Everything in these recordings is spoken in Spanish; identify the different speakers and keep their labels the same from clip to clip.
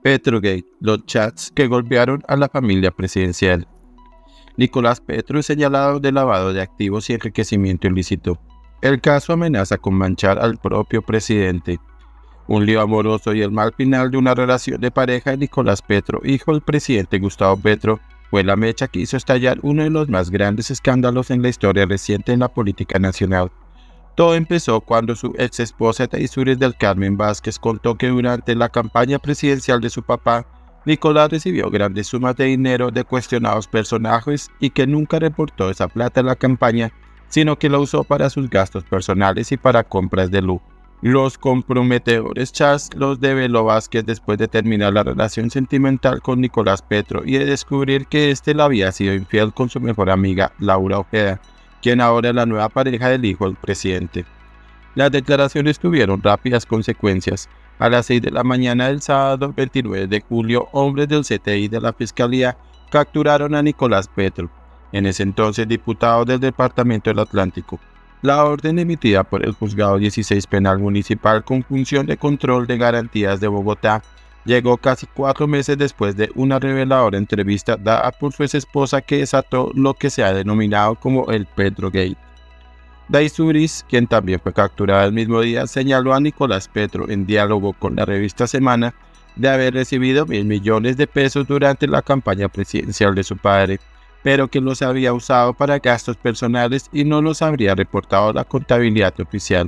Speaker 1: Petrogate, los chats que golpearon a la familia presidencial. Nicolás Petro es señalado de lavado de activos y enriquecimiento ilícito. El caso amenaza con manchar al propio presidente. Un lío amoroso y el mal final de una relación de pareja de Nicolás Petro, hijo del presidente Gustavo Petro, fue la mecha que hizo estallar uno de los más grandes escándalos en la historia reciente en la política nacional. Todo empezó cuando su ex esposa Daisuris del Carmen Vázquez contó que durante la campaña presidencial de su papá, Nicolás recibió grandes sumas de dinero de cuestionados personajes y que nunca reportó esa plata en la campaña, sino que la usó para sus gastos personales y para compras de lujo. Los comprometedores chats los develó Vázquez después de terminar la relación sentimental con Nicolás Petro y de descubrir que éste le había sido infiel con su mejor amiga Laura Ojeda, quien ahora es la nueva pareja del hijo del presidente. Las declaraciones tuvieron rápidas consecuencias. A las 6 de la mañana del sábado 29 de julio, hombres del CTI de la Fiscalía capturaron a Nicolás Petro, en ese entonces diputado del Departamento del Atlántico. La orden emitida por el Juzgado 16 Penal Municipal con función de control de garantías de Bogotá llegó casi 4 meses después de una reveladora entrevista dada por su ex esposa que desató lo que se ha denominado como el Petrogate. Daisuris, quien también fue capturada el mismo día, señaló a Nicolás Petro en diálogo con la revista Semana de haber recibido 1.000 millones de pesos durante la campaña presidencial de su padre, pero que los había usado para gastos personales y no los habría reportado a la contabilidad oficial.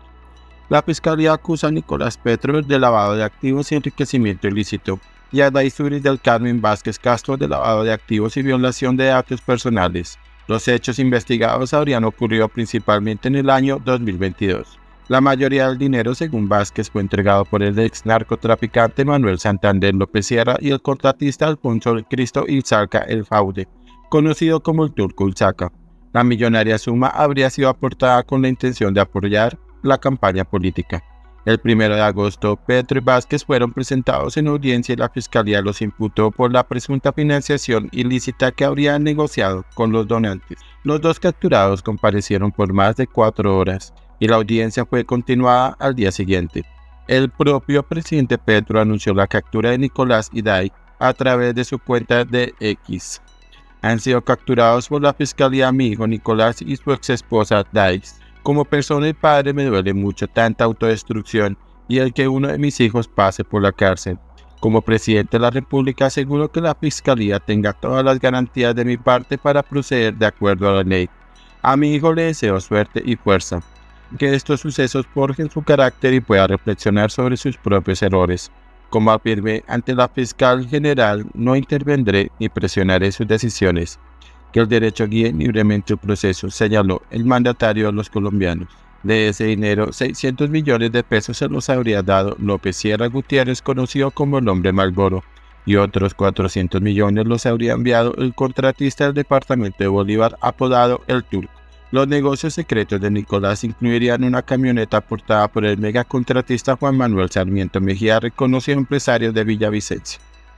Speaker 1: La Fiscalía acusa a Nicolás Petro de lavado de activos y enriquecimiento ilícito, y a Daisuris del Carmen Vázquez Castro de lavado de activos y violación de datos personales. Los hechos investigados habrían ocurrido principalmente en el año 2022. La mayoría del dinero, según Vázquez, fue entregado por el ex narcotraficante Manuel Santander López Sierra y el contratista Alfonso del Cristo Ilzaca El Faude, conocido como el Turco Ilzaca. La millonaria suma habría sido aportada con la intención de apoyar la campaña política. El 1 de agosto, Petro y Vázquez fueron presentados en audiencia y la Fiscalía los imputó por la presunta financiación ilícita que habrían negociado con los donantes. Los dos capturados comparecieron por más de 4 horas y la audiencia fue continuada al día siguiente. El propio presidente Petro anunció la captura de Nicolás y Dai a través de su cuenta de X. Han sido capturados por la Fiscalía mi hijo Nicolás y su ex esposa Dais. Como persona y padre me duele mucho tanta autodestrucción y el que uno de mis hijos pase por la cárcel. Como presidente de la República aseguro que la Fiscalía tenga todas las garantías de mi parte para proceder de acuerdo a la ley. A mi hijo le deseo suerte y fuerza. Que estos sucesos forjen su carácter y pueda reflexionar sobre sus propios errores. Como afirmé ante la fiscal general, no intervendré ni presionaré sus decisiones. Que el derecho guíe libremente el proceso, señaló el mandatario de los colombianos. De ese dinero, 600 millones de pesos se los habría dado López Sierra Gutiérrez, conocido como el Hombre Malboro, y otros 400 millones los habría enviado el contratista del departamento de Bolívar, apodado El Turco. Los negocios secretos de Nicolás incluirían una camioneta aportada por el megacontratista Juan Manuel Sarmiento Mejía, reconocido empresario de Villavicencio.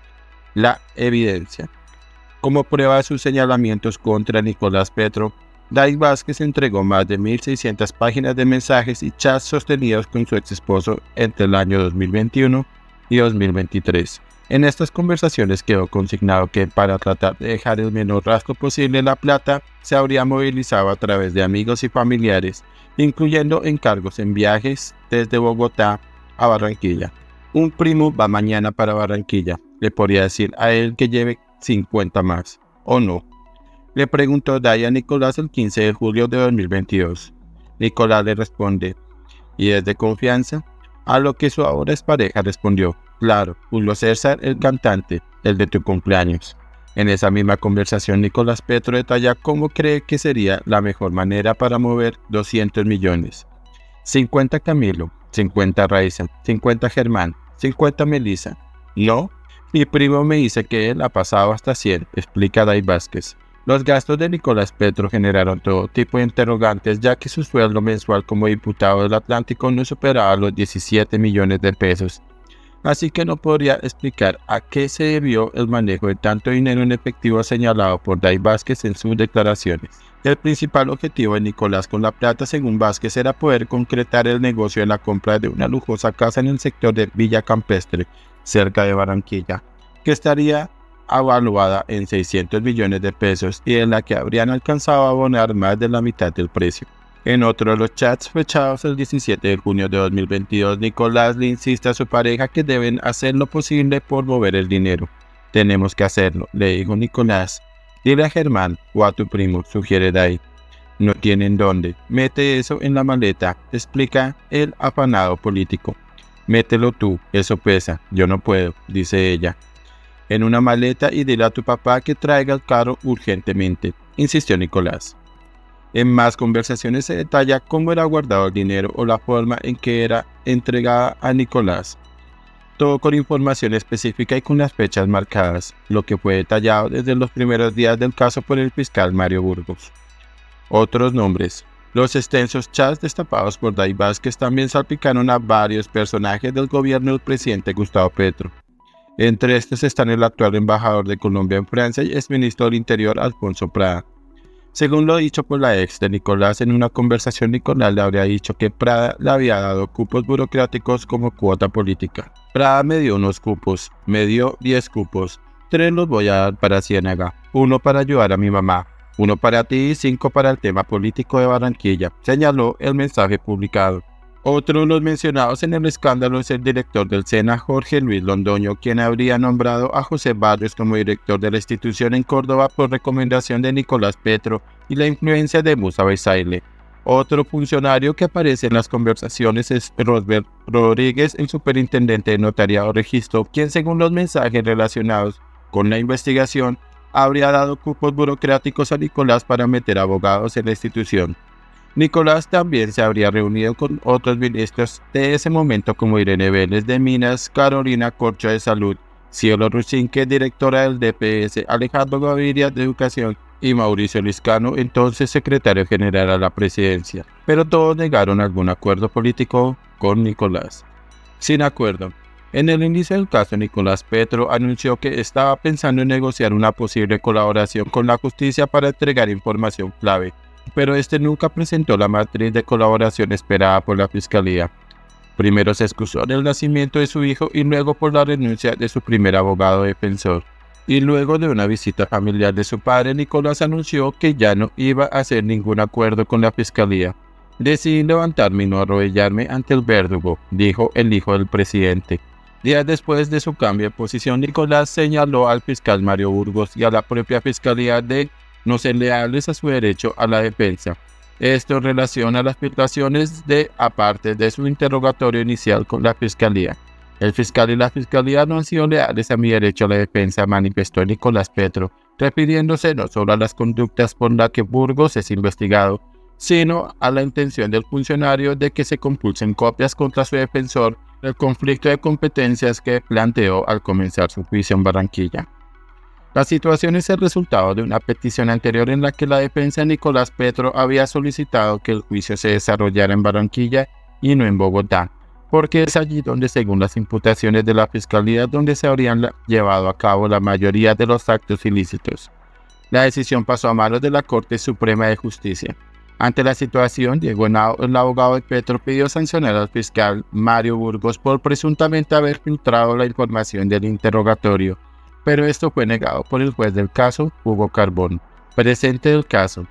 Speaker 1: La evidencia. Como prueba de sus señalamientos contra Nicolás Petro, Dai Vázquez entregó más de 1.600 páginas de mensajes y chats sostenidos con su ex esposo entre el año 2021 y 2023. En estas conversaciones quedó consignado que para tratar de dejar el menor rastro posible la plata, se habría movilizado a través de amigos y familiares, incluyendo encargos en viajes desde Bogotá a Barranquilla. Un primo va mañana para Barranquilla, le podría decir a él que lleve 50 más, ¿o no? Le preguntó Dai a Nicolás el 15 de julio de 2022. Nicolás le responde, ¿y es de confianza? A lo que su ahora expareja respondió, claro, Julio César, el cantante, el de tu cumpleaños. En esa misma conversación, Nicolás Petro detalla cómo cree que sería la mejor manera para mover 200 millones. 50 Camilo, 50 Raiza, 50 Germán, 50 Melissa. ¿No? Mi primo me dice que él ha pasado hasta 100, explica Dai Vázquez. Los gastos de Nicolás Petro generaron todo tipo de interrogantes, ya que su sueldo mensual como diputado del Atlántico no superaba los 17 millones de pesos. Así que no podría explicar a qué se debió el manejo de tanto dinero en efectivo señalado por Dai Vázquez en sus declaraciones. El principal objetivo de Nicolás con la plata, según Vázquez, era poder concretar el negocio de la compra de una lujosa casa en el sector de Villa Campestre, cerca de Barranquilla, que estaría evaluada en 600 millones de pesos y en la que habrían alcanzado a abonar más de la mitad del precio. En otro de los chats fechados el 17 de junio de 2022, Nicolás le insiste a su pareja que deben hacer lo posible por mover el dinero. Tenemos que hacerlo, le dijo Nicolás. Dile a Germán o a tu primo, sugiere Day. No tienen dónde. Mete eso en la maleta, explica el afanado político. Mételo tú, eso pesa, yo no puedo, dice ella. En una maleta y dile a tu papá que traiga el carro urgentemente, insistió Nicolás. En más conversaciones se detalla cómo era guardado el dinero o la forma en que era entregada a Nicolás. Todo con información específica y con las fechas marcadas, lo que fue detallado desde los primeros días del caso por el fiscal Mario Burgos. Otros nombres. Los extensos chats destapados por Day Vázquez también salpicaron a varios personajes del gobierno del presidente Gustavo Petro. Entre estos están el actual embajador de Colombia en Francia y exministro del Interior Alfonso Prada. Según lo dicho por la ex de Nicolás en una conversación, Nicolás le habría dicho que Prada le había dado cupos burocráticos como cuota política. Prada me dio unos cupos, me dio 10 cupos, 3 los voy a dar para Ciénaga, 1 para ayudar a mi mamá, 1 para ti y 5 para el tema político de Barranquilla, señaló el mensaje publicado. Otro de los mencionados en el escándalo es el director del SENA, Jorge Luis Londoño, quien habría nombrado a José Barrios como director de la institución en Córdoba por recomendación de Nicolás Petro y la influencia de Musa Bezaile. Otro funcionario que aparece en las conversaciones es Rosbert Rodríguez, el superintendente de Notariado Registro, quien según los mensajes relacionados con la investigación, habría dado cupos burocráticos a Nicolás para meter abogados en la institución. Nicolás también se habría reunido con otros ministros de ese momento como Irene Vélez de Minas, Carolina Corcho de Salud, Cielo Rusinque, directora del DPS, Alejandro Gaviria de Educación y Mauricio Liscano, entonces secretario general a la presidencia. Pero todos negaron algún acuerdo político con Nicolás. Sin acuerdo. En el inicio del caso, Nicolás Petro anunció que estaba pensando en negociar una posible colaboración con la justicia para entregar información clave, pero este nunca presentó la matriz de colaboración esperada por la fiscalía. Primero se excusó del nacimiento de su hijo y luego por la renuncia de su primer abogado defensor. Y luego de una visita familiar de su padre, Nicolás anunció que ya no iba a hacer ningún acuerdo con la fiscalía. Decidí levantarme y no arrodillarme ante el verdugo, dijo el hijo del presidente. Días después de su cambio de posición, Nicolás señaló al fiscal Mario Burgos y a la propia fiscalía de no ser leales a su derecho a la defensa. Esto en relación a las filtraciones de aparte de su interrogatorio inicial con la fiscalía. El fiscal y la fiscalía no han sido leales a mi derecho a la defensa, manifestó Nicolás Petro, refiriéndose no solo a las conductas por las que Burgos es investigado, sino a la intención del funcionario de que se compulsen copias contra su defensor del conflicto de competencias que planteó al comenzar su juicio en Barranquilla. La situación es el resultado de una petición anterior en la que la defensa de Nicolás Petro había solicitado que el juicio se desarrollara en Barranquilla y no en Bogotá, porque es allí donde, según las imputaciones de la fiscalía, donde se habrían llevado a cabo la mayoría de los actos ilícitos. La decisión pasó a manos de la Corte Suprema de Justicia. Ante la situación, Diego Henao, el abogado de Petro, pidió sancionar al fiscal Mario Burgos por presuntamente haber filtrado la información del interrogatorio, pero esto fue negado por el juez del caso, Hugo Carbón, presente del caso.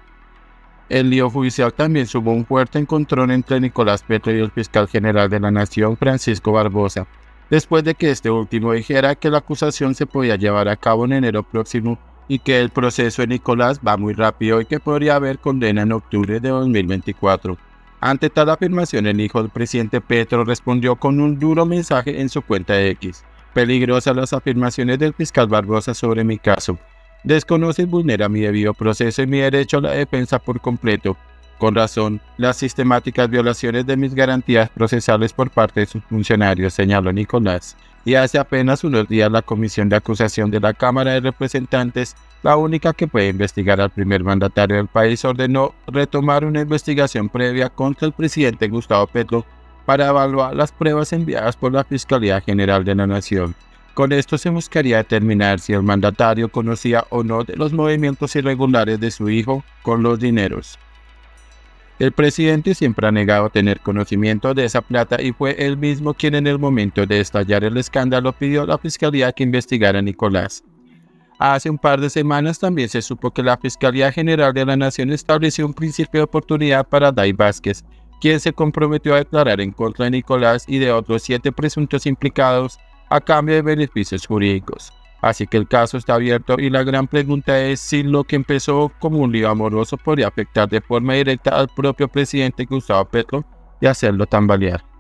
Speaker 1: El lío judicial también sumó un fuerte encontrón entre Nicolás Petro y el fiscal general de la Nación, Francisco Barbosa, después de que este último dijera que la acusación se podía llevar a cabo en enero próximo y que el proceso de Nicolás va muy rápido y que podría haber condena en octubre de 2024. Ante tal afirmación, el hijo del presidente Petro respondió con un duro mensaje en su cuenta de X. Peligrosas las afirmaciones del fiscal Barbosa sobre mi caso. Desconoce y vulnera mi debido proceso y mi derecho a la defensa por completo. Con razón, las sistemáticas violaciones de mis garantías procesales por parte de sus funcionarios, señaló Nicolás. Y hace apenas unos días la Comisión de Acusación de la Cámara de Representantes, la única que puede investigar al primer mandatario del país, ordenó retomar una investigación previa contra el presidente Gustavo Petro para evaluar las pruebas enviadas por la Fiscalía General de la Nación. Con esto se buscaría determinar si el mandatario conocía o no de los movimientos irregulares de su hijo con los dineros. El presidente siempre ha negado tener conocimiento de esa plata y fue él mismo quien en el momento de estallar el escándalo pidió a la fiscalía que investigara a Nicolás. Hace un par de semanas también se supo que la Fiscalía General de la Nación estableció un principio de oportunidad para Day Vázquez, quien se comprometió a declarar en contra de Nicolás y de otros 7 presuntos implicados a cambio de beneficios jurídicos. Así que el caso está abierto y la gran pregunta es si lo que empezó como un lío amoroso podría afectar de forma directa al propio presidente Gustavo Petro y hacerlo tambalear.